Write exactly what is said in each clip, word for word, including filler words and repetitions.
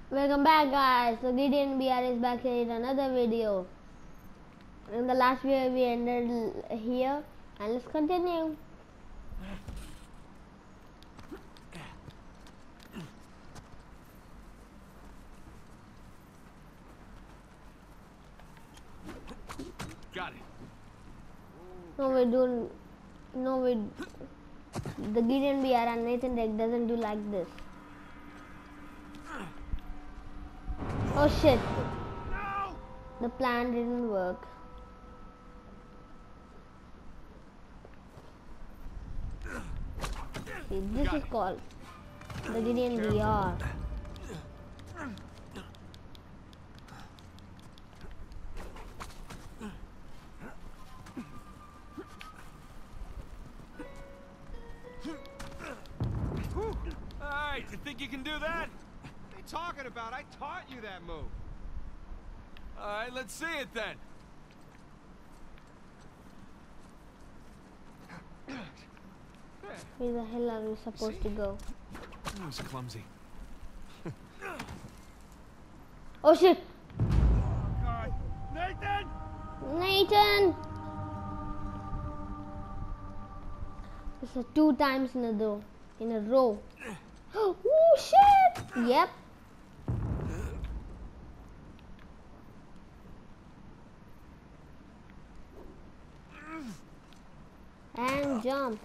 Welcome back, guys. So Gideon B R is back here in another video. In the last video we ended l- here, and let's continue. Got it. No, we do. No, we. The Gideon B R and Nathan Drake doesn't do like this. Oh shit! No! The plan didn't work. See, this is called the Gideon B R. Alright, you think you can do that? What are you talking about? I taught you that move. Alright, let's see it then. Where the hell are we supposed to go? That was clumsy. Oh shit! Oh god. Nathan! Nathan! This is two times in a row. In a row. Oh shit! Yep. And jump.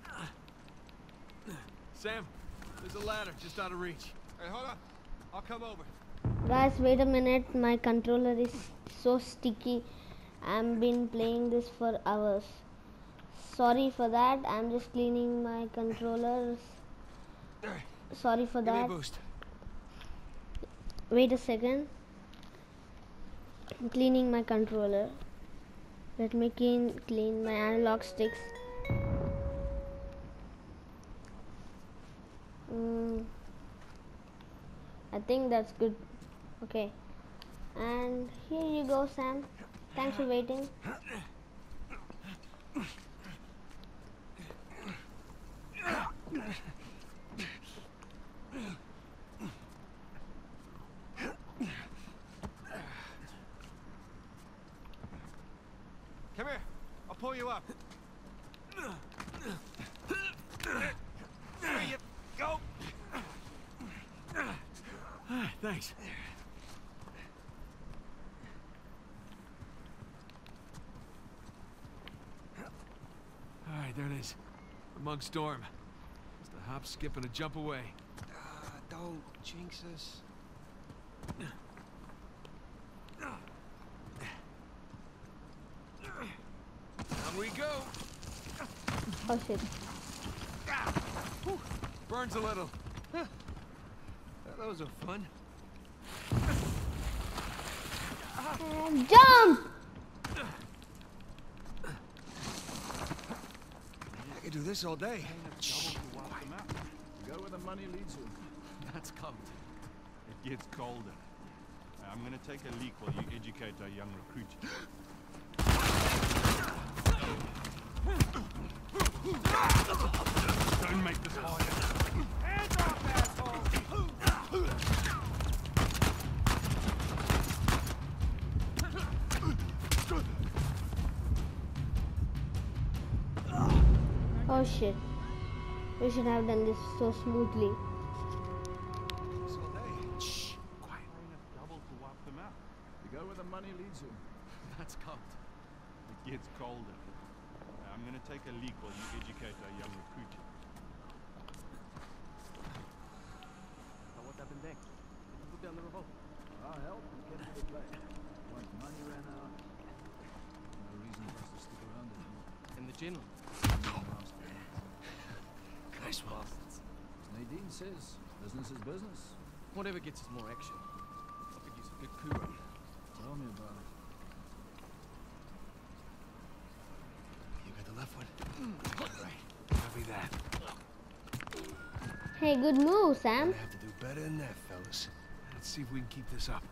Sam, there's a ladder just out of reach. Hey, hold on. I'll come over. Guys, wait a minute. My controller is so sticky. I've been playing this for hours. Sorry for that. I'm just cleaning my controllers. Sorry for Give me a that. boost. Wait a second. I'm cleaning my controller. Let me clean clean my analog sticks. Mm, I think that's good. Okay. And here you go, Sam. Thanks for waiting. Come here. I'll pull you up. There you go. Ah, thanks. All right, there it is. The Monk's Dorm. Just a hop, skip, and a jump away. Uh, don't jinx us. Down we go. Oh shit. Whew. Burns a little. Huh. Those are fun. And jump! I could do this all day. Go where the money leads you. That's cold. It gets colder. I'm gonna take a leak while you educate our young recruit. Don't make this harder. Hands off, asshole! Oh shit. We should have done this so smoothly. This all day. Shh. Quiet. Double to wipe them out. You go where the money leads you. That's cold. It gets colder. I'm gonna take a leak while you educate our young recruit. What happened next? Put down the revolt. Our help is getting to play. Once money ran out, no reason for us to stick around anymore. And the general. Nice bastards. As Nadine says, business is business. Whatever gets us more action. I could use a good coup run. Tell me about it. You got the left one. Right. Copy that. Hey, good move, Sam. I have to do better than that, fellas. Let's see if we can keep this up.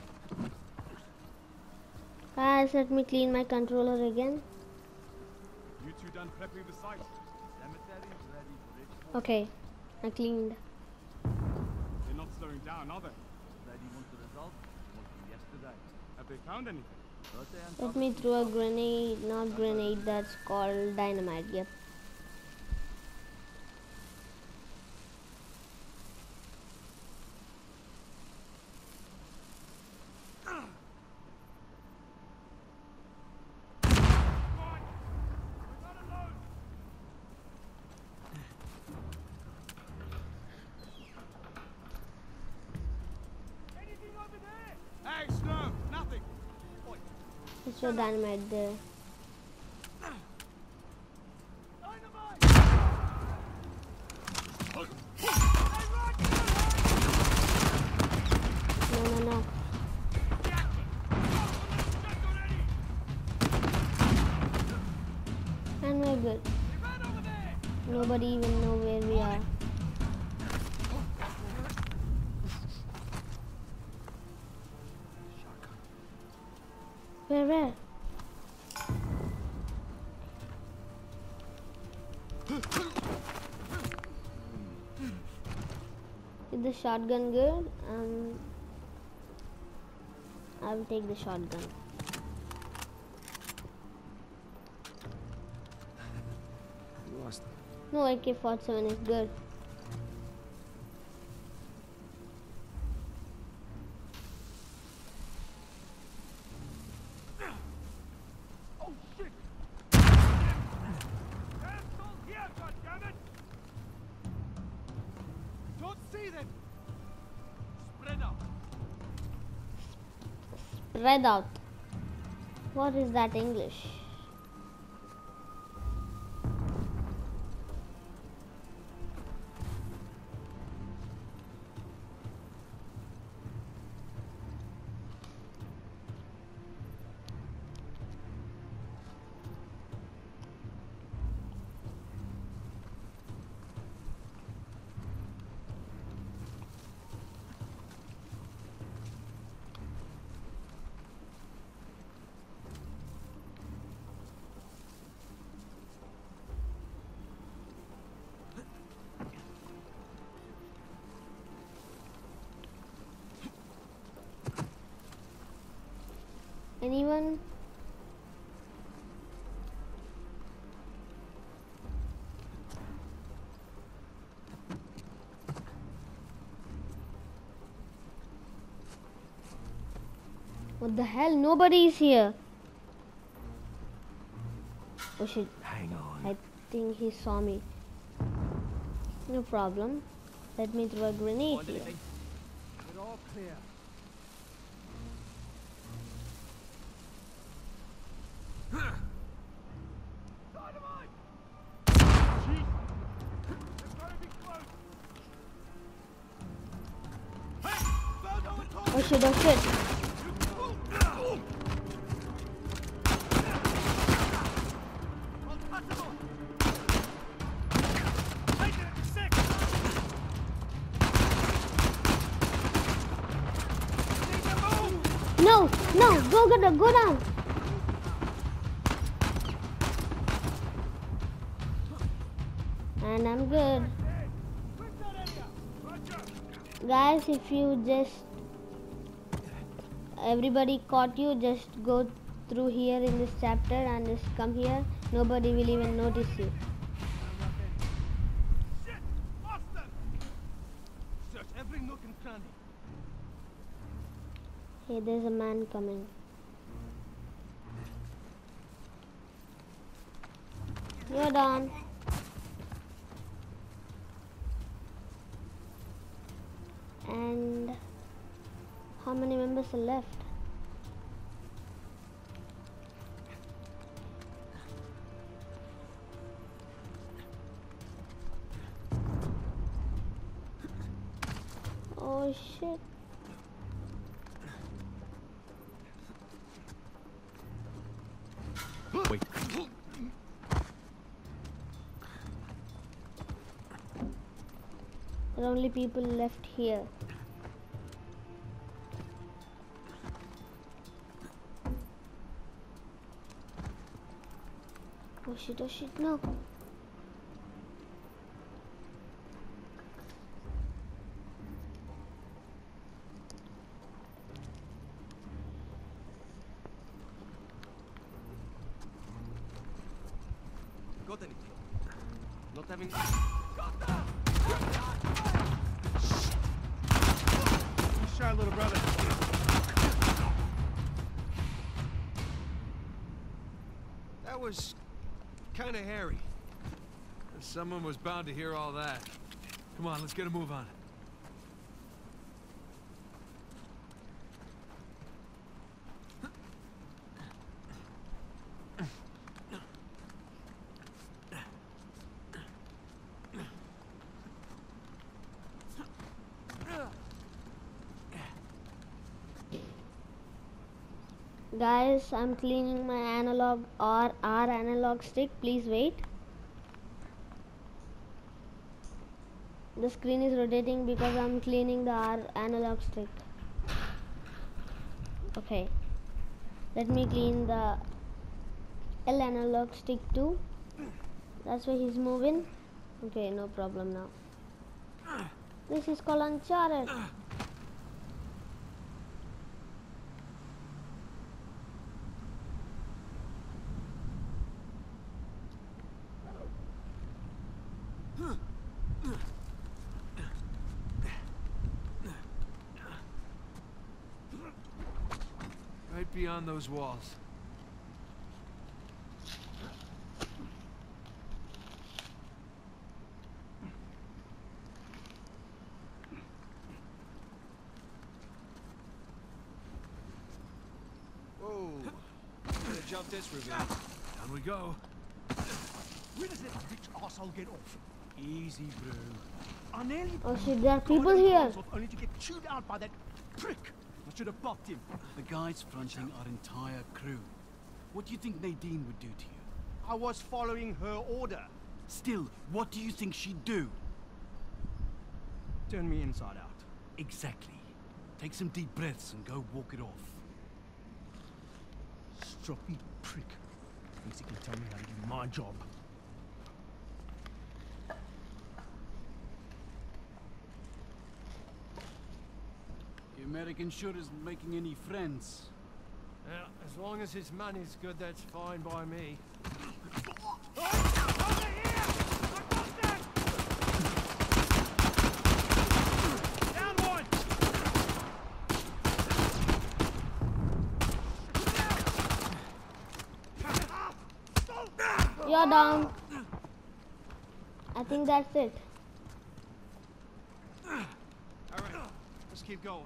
Guys, let me clean my controller again. You two done prepping the site? Cemetery is ready for ritual. Okay, I cleaned. They're not slowing down, are they? Ready want the result? Want from yesterday. Have they found anything? Birthday and Let me throw a grenade, not grenade, that's called dynamite, yep. Hey, Snow! Nothing! Oi, Let's throw dynamite there. No, no, no. And we're good. Nobody even know where we are. Where, where? Is the shotgun good? Um, I'll take the shotgun. You lost them. No, A K forty-seven is good. Oh shit! Asshole here, goddammit! Don't see them! Spread out! Spread out. What is that English? Anyone? What the hell? Nobody is here. Oh shit. Hang on. I think he saw me. No problem. Let me throw a grenade Find here. anything? We're all clear. Oh shit, oh shit. No, no, go, go, down, go down. And I'm good. Guys, if you just, everybody caught you, just go through here in this chapter and just come here. Nobody will even notice you. Shit! Lost them! Search every nook and cranny. Hey, there's a man coming. You're done. And how many members are left? Oh shit. Wait. There are only people left here. Oh shit, oh shit, no. Got anything? Not having. Shy little brother. That was kind of hairy. Someone was bound to hear all that. Come on, let's get a move on. Guys, I'm cleaning my analog or our analog stick. Please wait. The screen is rotating because I'm cleaning the R analog stick. Okay. Let me clean the L analog stick too. That's why he's moving. Okay, no problem now. This is called Uncharted. Right beyond those walls. Whoa. Gonna jump this ravine. Down we go. Where does that rich asshole get off? Easy, bro. I nearly Oh shit, there are people got him here. balls off only to get chewed out by that prick. I should have popped him. The guy's fronting our entire crew. What do you think Nadine would do to you? I was following her order. Still, what do you think she'd do? Turn me inside out. Exactly. Take some deep breaths and go walk it off. Stroppy prick. Thinks he can tell me how to do my job. The American sure isn't making any friends. Yeah, as long as his money's good, that's fine by me. Down one! You're down. I think that's it. All right, let's keep going.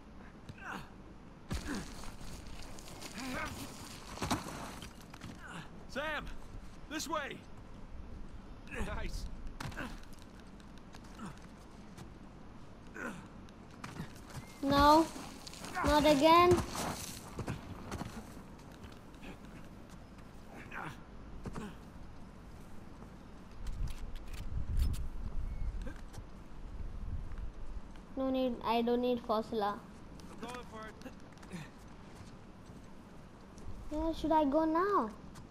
Sam, this way. Nice. No, not again. No need, I don't need Fossila. I'm going for it. Where should I go now?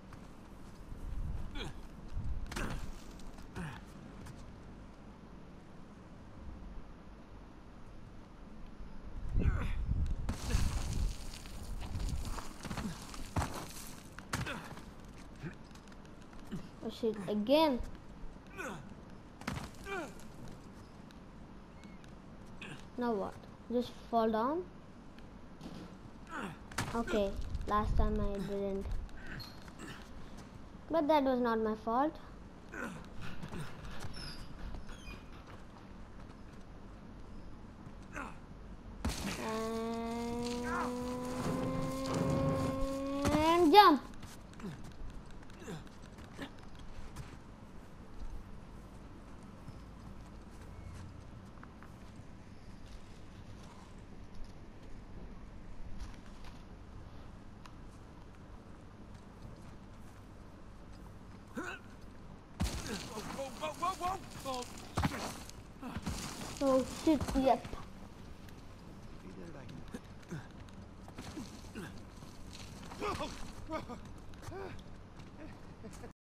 Oh shit, again. Now what? Just fall down? Okay, last time I didn't. But that was not my fault. And jump! Whoa, whoa, whoa, whoa, whoa! Oh, shit. Oh shit, yep. Be there like.